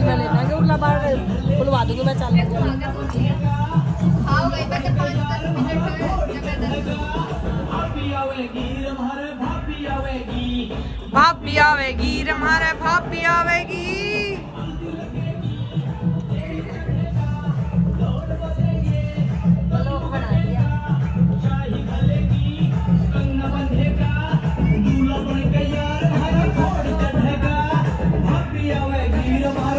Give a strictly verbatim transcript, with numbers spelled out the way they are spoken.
मैं ले जाएंगे उरला बार बुलवा दूंगी मैं। चल आओ गई बच्चे पाँच दस मिनट भाभी आवेगी हमारे भाभी आवेगी। भाभी आवेगी